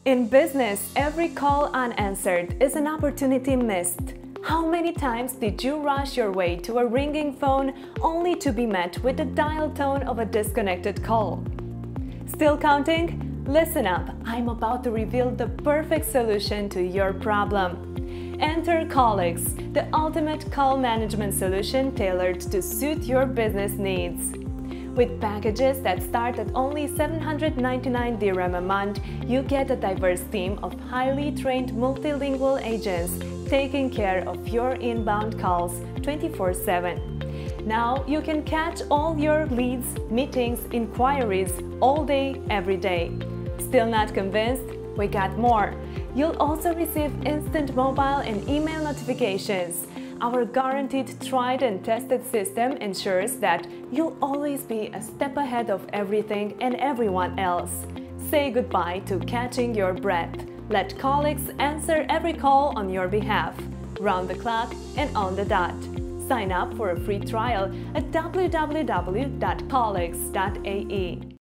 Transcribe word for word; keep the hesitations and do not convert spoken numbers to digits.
In business, every call unanswered is an opportunity missed. How many times did you rush your way to a ringing phone only to be met with the dial tone of a disconnected call? Still counting? Listen up, I'm about to reveal the perfect solution to your problem. Enter Callix, the ultimate call management solution tailored to suit your business needs. With packages that start at only seven hundred ninety-nine dirham a month, you get a diverse team of highly trained multilingual agents taking care of your inbound calls twenty-four seven. Now you can catch all your leads, meetings, inquiries all day, every day. Still not convinced? We got more. You'll also receive instant mobile and email notifications. Our guaranteed, tried and tested system ensures that you'll always be a step ahead of everything and everyone else. Say goodbye to catching your breath. Let Callix answer every call on your behalf, round the clock and on the dot. Sign up for a free trial at w w w dot callix dot a e.